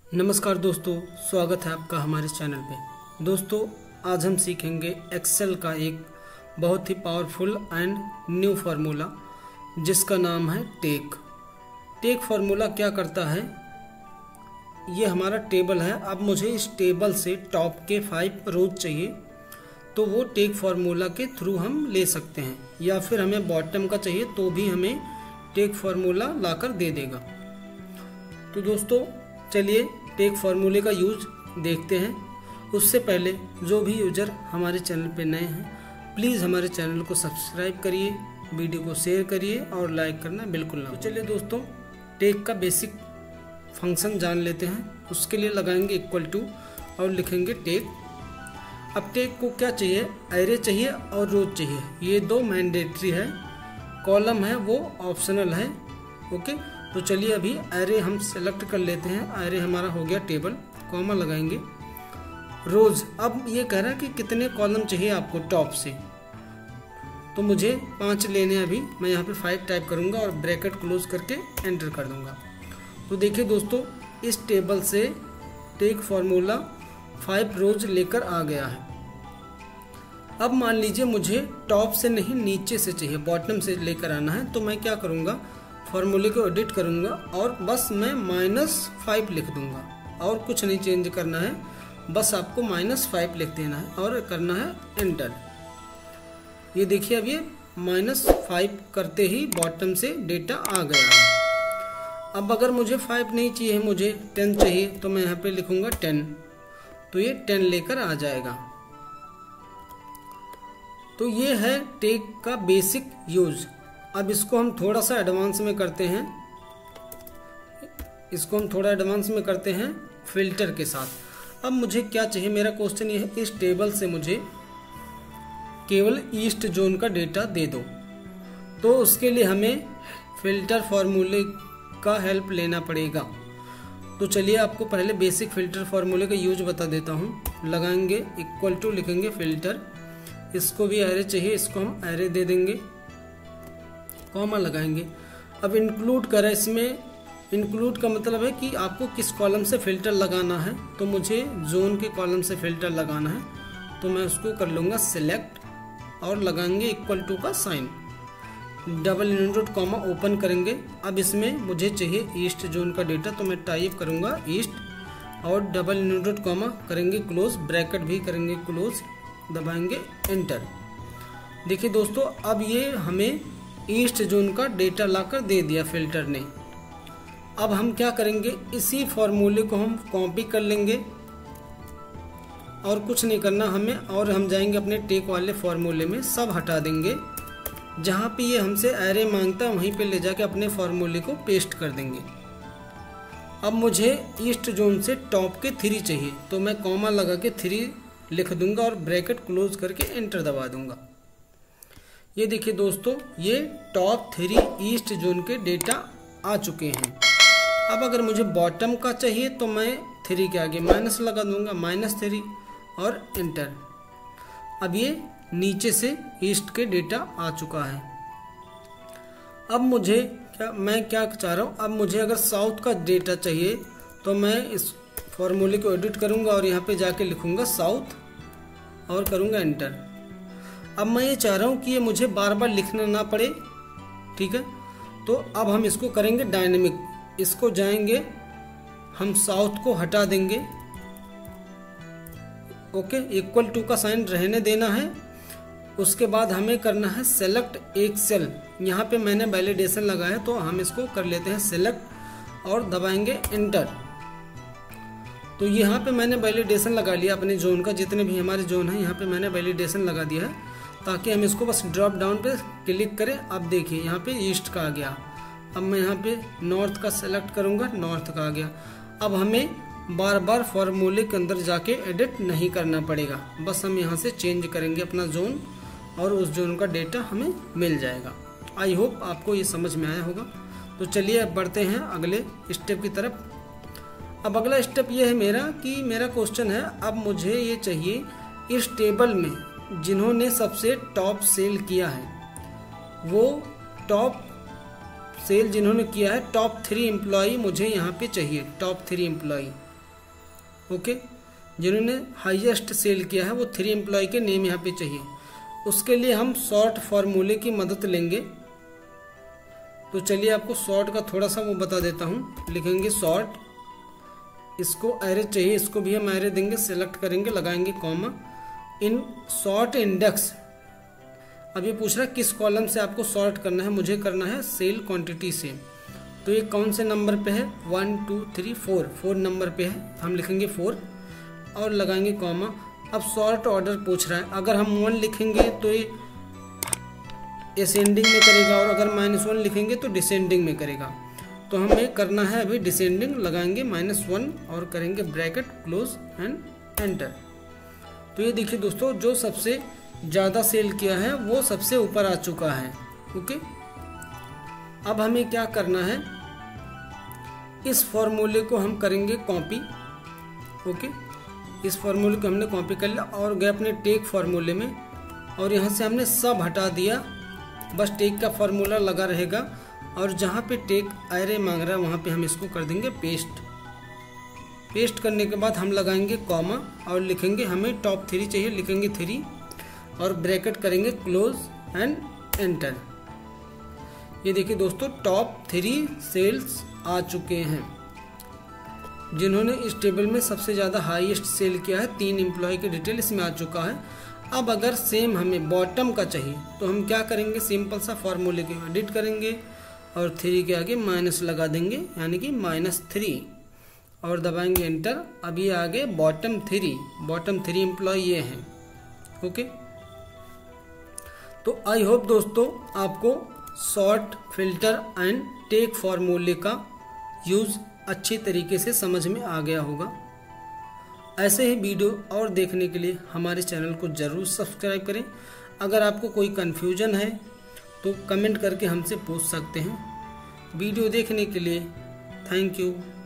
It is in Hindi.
नमस्कार दोस्तों, स्वागत है आपका हमारे चैनल पे। दोस्तों, आज हम सीखेंगे एक्सेल का एक बहुत ही पावरफुल एंड न्यू फार्मूला जिसका नाम है टेक। टेक फार्मूला क्या करता है, ये हमारा टेबल है। अब मुझे इस टेबल से टॉप के 5 रोज चाहिए, तो वो टेक फार्मूला के थ्रू हम ले सकते हैं, या फिर हमें बॉटम का चाहिए तो भी हमें टेक फार्मूला लाकर दे देगा। तो दोस्तों चलिए टेक फार्मूले का यूज देखते हैं। उससे पहले जो भी यूजर हमारे चैनल पे नए हैं, प्लीज़ हमारे चैनल को सब्सक्राइब करिए, वीडियो को शेयर करिए और लाइक करना बिल्कुल ना। तो चलिए दोस्तों, टेक का बेसिक फंक्शन जान लेते हैं। उसके लिए लगाएंगे इक्वल टू और लिखेंगे टेक। अब टेक को क्या चाहिए, एरे चाहिए और रोज चाहिए। ये दो मैंडेटरी है, कॉलम है वो ऑप्शनल है। ओके, तो चलिए अभी एरे हम सेलेक्ट कर लेते हैं। एरे हमारा हो गया टेबल, कॉमा लगाएंगे। रोज, अब ये कह रहा है कि कितने कॉलम चाहिए आपको टॉप से, तो मुझे 5 लेने हैं। अभी मैं यहाँ पे 5 टाइप करूँगा और ब्रैकेट क्लोज करके एंटर कर दूँगा। तो देखिए दोस्तों, इस टेबल से टेक फार्मूला 5 रोज लेकर आ गया है। अब मान लीजिए मुझे टॉप से नहीं नीचे से चाहिए, बॉटम से लेकर आना है। तो मैं क्या करूँगा, फार्मूले को एडिट करूंगा और बस मैं -5 लिख दूंगा और कुछ नहीं चेंज करना है। बस आपको -5 लिख देना है और करना है एंटर। ये देखिए, अब ये -5 करते ही बॉटम से डेटा आ गया है। अब अगर मुझे 5 नहीं चाहिए, मुझे 10 चाहिए, तो मैं यहाँ पे लिखूंगा 10, तो ये 10 लेकर आ जाएगा। तो ये है टेक का बेसिक यूज। अब इसको हम थोड़ा सा एडवांस में करते हैं। इसको हम थोड़ा एडवांस में करते हैं फिल्टर के साथ। अब मुझे क्या चाहिए, मेरा क्वेश्चन ये है, इस टेबल से मुझे केवल ईस्ट जोन का डेटा दे दो। तो उसके लिए हमें फिल्टर फार्मूले का हेल्प लेना पड़ेगा। तो चलिए आपको पहले बेसिक फिल्टर फार्मूले का यूज बता देता हूँ। लगाएंगे इक्वल टू, लिखेंगे फिल्टर। इसको भी एरे चाहिए, इसको हम एरे दे देंगे, कॉमा लगाएंगे। अब इंक्लूड करें, इसमें इंक्लूड का मतलब है कि आपको किस कॉलम से फिल्टर लगाना है। तो मुझे जोन के कॉलम से फिल्टर लगाना है, तो मैं उसको कर लूँगा सिलेक्ट और लगाएंगे इक्वल टू का sign, double inverted comma open करेंगे। अब इसमें मुझे चाहिए ईस्ट जोन का डेटा, तो मैं टाइप करूँगा ईस्ट और डबल इनवर्टेड कॉमा करेंगे क्लोज, ब्रैकेट भी करेंगे क्लोज, दबाएंगे एंटर। देखिए दोस्तों, अब ये हमें ईस्ट जोन का डेटा लाकर दे दिया फिल्टर ने। अब हम क्या करेंगे, इसी फॉर्मूले को हम कॉपी कर लेंगे और कुछ नहीं करना हमें, और हम जाएंगे अपने टेक वाले फॉर्मूले में, सब हटा देंगे। जहाँ पे ये हमसे एरे मांगता है वहीं पे ले जाके अपने फॉर्मूले को पेस्ट कर देंगे। अब मुझे ईस्ट जोन से टॉप के 3 चाहिए, तो मैं कॉमा लगा के 3 लिख दूंगा और ब्रैकेट क्लोज करके एंटर दबा दूंगा। ये देखिए दोस्तों, ये टॉप 3 ईस्ट जोन के डेटा आ चुके हैं। अब अगर मुझे बॉटम का चाहिए तो मैं 3 के आगे माइनस लगा दूंगा, -3 और एंटर। अब ये नीचे से ईस्ट के डेटा आ चुका है। अब मुझे मैं क्या चाह रहा हूँ, अब मुझे अगर साउथ का डेटा चाहिए तो मैं इस फॉर्मूले को एडिट करूँगा और यहाँ पे जाके लिखूँगा साउथ और करूँगा एंटर। अब मैं ये चाह रहा हूँ कि ये मुझे बार बार लिखना ना पड़े, ठीक है। तो अब हम इसको करेंगे डायनेमिक। इसको जाएंगे, हम साउथ को हटा देंगे, ओके, इक्वल टू का साइन रहने देना है। उसके बाद हमें करना है सेलेक्ट एक सेल। यहाँ पे मैंने वैलिडेशन लगाया है, तो हम इसको कर लेते हैं सेलेक्ट और दबाएंगे एंटर। तो यहाँ पे मैंने वैलिडेशन लगा लिया अपने जोन का, जितने भी हमारे जोन हैं यहाँ पे मैंने वैलिडेशन लगा दिया है, ताकि हम इसको बस ड्रॉप डाउन पे क्लिक करें। अब देखिए यहाँ पे ईस्ट का आ गया। अब मैं यहाँ पे नॉर्थ का सेलेक्ट करूँगा, नॉर्थ का आ गया। अब हमें बार बार फॉर्मूले के अंदर जाके एडिट नहीं करना पड़ेगा, बस हम यहाँ से चेंज करेंगे अपना जोन और उस जोन का डेटा हमें मिल जाएगा। आई होप आपको ये समझ में आया होगा। तो चलिए अब बढ़ते हैं अगले स्टेप की तरफ। अब अगला स्टेप ये है मेरा कि मेरा क्वेश्चन है, अब मुझे ये चाहिए इस टेबल में जिन्होंने सबसे टॉप सेल किया है, वो टॉप सेल जिन्होंने किया है, टॉप 3 एम्प्लॉई मुझे यहाँ पे चाहिए, टॉप 3 एम्प्लॉई। ओके, जिन्होंने हाईएस्ट सेल किया है वो 3 एम्प्लॉय के नेम यहाँ पे चाहिए। उसके लिए हम शॉर्ट फार्मूले की मदद लेंगे। तो चलिए आपको शॉर्ट का थोड़ा सा वो बता देता हूँ। लिखेंगे शॉर्ट, इसको एरे चाहिए, इसको भी हम एरे देंगे, सेलेक्ट करेंगे, लगाएंगे कॉमा, इन शॉर्ट इंडेक्स। अब ये पूछ रहा है किस कॉलम से आपको शॉर्ट करना है, मुझे करना है सेल क्वांटिटी से। तो ये कौन से नंबर पे है, 1 2 3 4 नंबर पे है, हम लिखेंगे 4 और लगाएंगे कॉमा। अब शॉर्ट ऑर्डर पूछ रहा है, अगर हम 1 लिखेंगे तो ये असेंडिंग में करेगा और अगर -1 लिखेंगे तो डिसेंडिंग में करेगा। तो हमें करना है अभी डिसेंडिंग, लगाएंगे -1 और करेंगे ब्रैकेट क्लोज एंड एंटर। तो ये देखिए दोस्तों, जो सबसे ज़्यादा सेल किया है वो सबसे ऊपर आ चुका है। ओके, अब हमें क्या करना है, इस फॉर्मूले को हम करेंगे कॉपी। ओके, इस फॉर्मूले को हमने कॉपी कर लिया और गए अपने टेक फार्मूले में और यहाँ से हमने सब हटा दिया, बस टेक का फार्मूला लगा रहेगा। और जहाँ पे टेक एरे मांग रहा है वहाँ पे हम इसको कर देंगे पेस्ट। पेस्ट करने के बाद हम लगाएंगे कॉमा और लिखेंगे हमें टॉप 3 चाहिए, लिखेंगे 3 और ब्रैकेट करेंगे क्लोज एंड एंटर। ये देखिए दोस्तों, टॉप 3 सेल्स आ चुके हैं। जिन्होंने इस टेबल में सबसे ज़्यादा हाईएस्ट सेल किया है, 3 एम्प्लॉय की डिटेल इसमें आ चुका है। अब अगर सेम हमें बॉटम का चाहिए तो हम क्या करेंगे, सिंपल सा फॉर्मूले के एडिट करेंगे और 3 के आगे माइनस लगा देंगे, यानी कि -3 और दबाएंगे एंटर। अब ये आगे बॉटम 3 एम्प्लॉय ये हैं। ओके, तो आई होप दोस्तों आपको सॉर्ट, फिल्टर एंड टेक फार्मूले का यूज़ अच्छी तरीके से समझ में आ गया होगा। ऐसे ही वीडियो और देखने के लिए हमारे चैनल को ज़रूर सब्सक्राइब करें। अगर आपको कोई कन्फ्यूजन है तो कमेंट करके हमसे पूछ सकते हैं। वीडियो देखने के लिए थैंक यू।